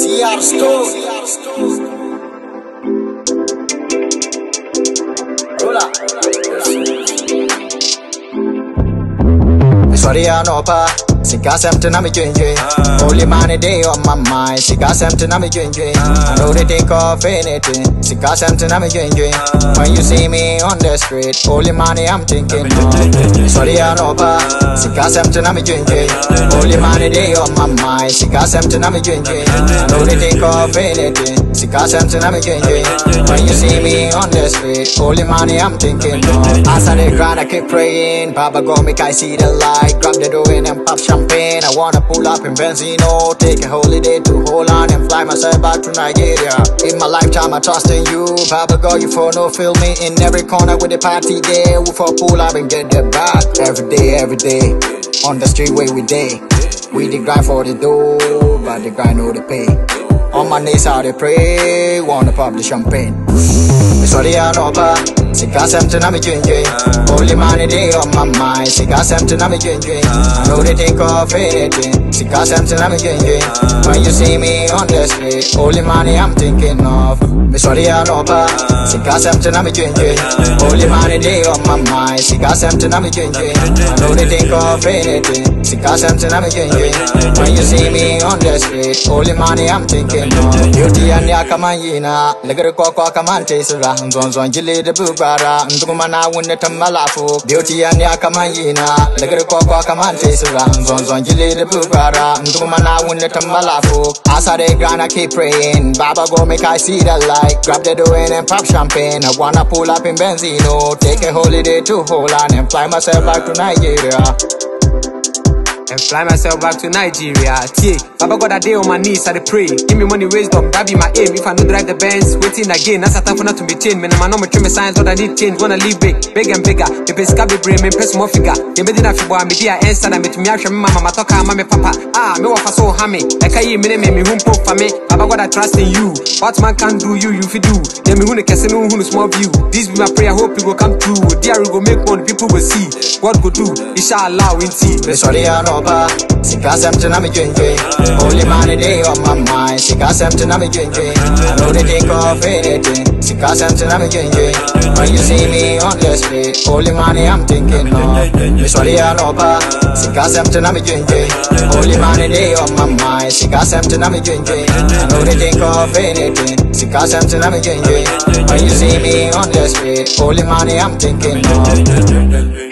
D.R.Stone. Hola. Sorry, I know, pa. Sika something I'm changing. Only money day on my mind. Sika something I'm changing. I know they think of anything. Sika something I'm changing. When you see me on the street, only money I'm thinking of. Sorry, I know, pa. Sika something I'm changing. Only money day on my mind. Sika something I'm changing. I know they think of anything. Sika something I'm changing. When you see me on the street, only money I'm thinking of. As I grind, I keep praying. Baba go make I see the light. Grab the door and pop champagne. I wanna pull up in Benzino, take a holiday to hold on and fly myself back to Nigeria. In my lifetime I trust in you, Papa God, you for no feel me in every corner with the party there. We for pull up and get the back every day. On the street where we day, we the grind for the dough, but the grind know the pay. On my knees how they pray, wanna pop the champagne. Sorry I know, pa. Sika something I'm changing. Only money day on my mind. Sika something I'm changing. I know they think of anything. Sika something I'm changing. When you see me on the street, only money I'm thinking of. Me sorry I know, pa. Sika something I'm changing. Only money day on my mind. Sika something I'm changing. I know they think of anything. Sika something I'm changing. When you see me on the street, only money I'm thinking of. Beauty and yakamanyina, legere kwa kamante sura, nzonzon jile de bubara, ndumana wunne tamalafu. Beauty and yakamanyina, legere kwa kamante sura, nzonzon jile de bubara, ndumana wunne tamalafu. As I grind, I keep praying. Baba go make I see the light. Grab the dough and pop champagne. I wanna pull up in Benzino, take a holiday to Holland and fly myself back to Nigeria. And fly myself back to Nigeria. Tie, Baba God a day on my knees, I pray. Give me money, wisdom, that be my aim. If I no drive the Benz, waiting again. That's a time for not to be changed. Man, I'm not me signs, Lord, I need change. Wanna live big and bigger. The best can be brave, me press more figure. You made enough for me, dear answer. I met me, I mama, talk, mama, papa. Me wafa so hammy. Like I me whom for me. Baba God, I trust in you. What man can do, you fi do. Then me who can know who small view. This be my prayer, hope it will come true. Dear, we go make one, people will see. What go do, inshallah, win see. Sorry, I know. Sika something I'm changing. Only money day on my mind. Sika something I'm changing. I know they think of anything. Sika something I'm changing. When you see me on the street, only money I'm thinking of. Sorry I know, pa. Sika something I'm changing. Only money day on my mind. Sika something I'm changing. I know they think of anything. Sika something I'm changing. When you see me on the street, only money I'm thinking of.